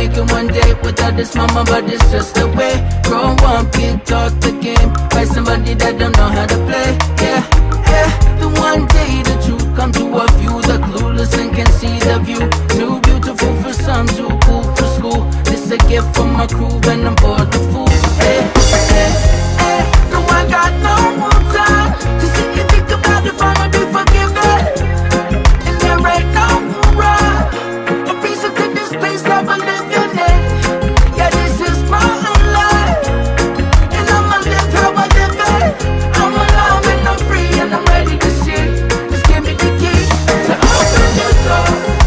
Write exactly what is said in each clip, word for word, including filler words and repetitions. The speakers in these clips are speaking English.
make it one day without this mama, but it's just the way. Grow up, get taught the game by somebody that don't know how to play. Yeah, yeah. The one day the truth come to a few, the clueless and can see the view. Too beautiful for some, too cool for school. This a gift from my crew, and I'm bored the fool. Hey, hey, hey. No, I got no more time to sit and think about if I'ma be forgiven. And there ain't no right a piece of this place that we're living in. Yeah, this is my life, and I'ma live how I live it. I'm alive and I'm free and I'm ready to see. Just give me the key to open the door.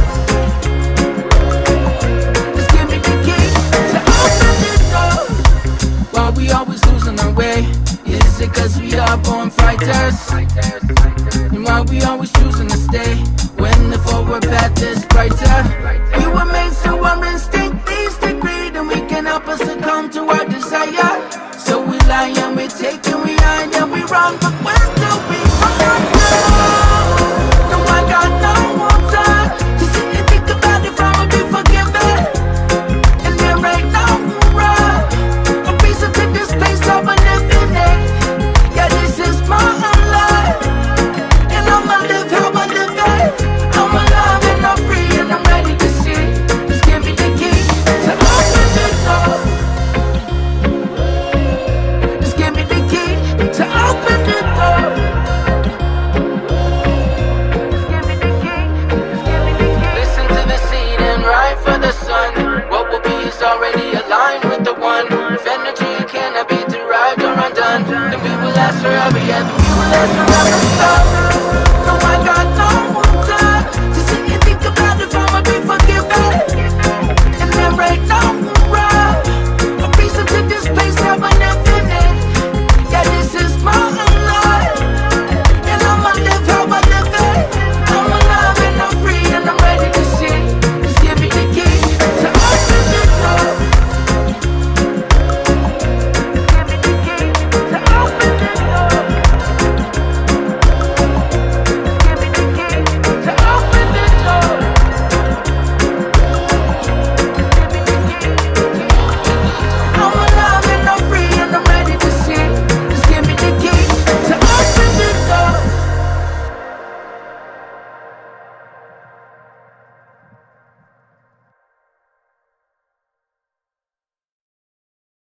Just give me the key to open the door. Why we always losing our way? Is it cause we are born fighters? And why we always choosing to stay when the forward path is brighter? We were made so our instinct leads to greed, and we can help us succumb to our desire. So we lie and we take and we hide and we wrong, but when do we find out? No, I got no more time to sit and think about if I'ma be forgiven. And there ain't no right a piece of this place that we're living in. Yeah, this is my life, and I'ma live how I live it. I'm alive and I'm free and I'm ready to see. Just give me the key to open the door. Just give me the key to open the door. Just give me the key. Just give me the key. Listen to the seed and ride for the sun. What will be is already aligned with the one. If energy cannot be derived or undone, then we will last forever. Yeah, we will last forever. Stop.